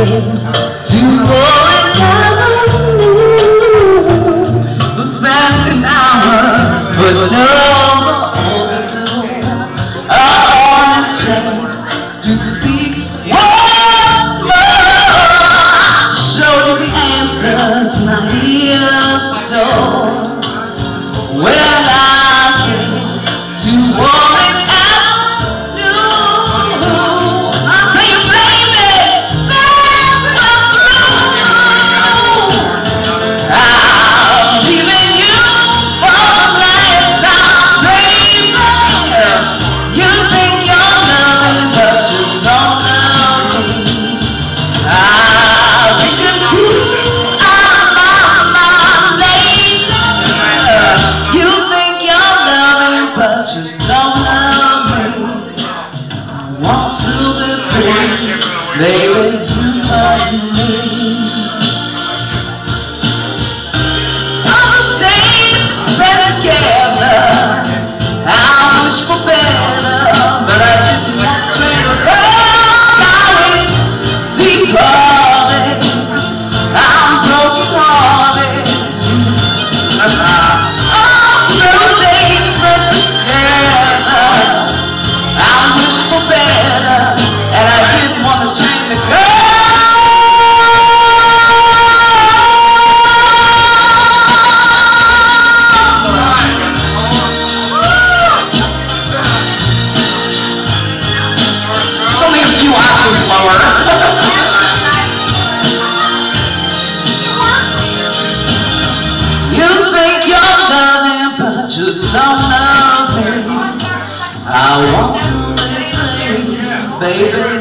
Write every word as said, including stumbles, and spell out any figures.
You won't never knew the past an hour, but no I only chance to speak once more. Show you the answers my ears adore. Well, I came to warn it out. I'll tell you, baby, that's the truth. I'm leaving you for lifetime, baby. You think you're loving, but you don't love me. I'll be the truth. But you don't love me. I want to be free, baby, you love me. All the days spent together, I wish for better, but I just want to be the darling. I'm broken hearted. And I just want to drink the girl. Only a few octaves lower. You think you're loving, but you don't love me. I want to baby.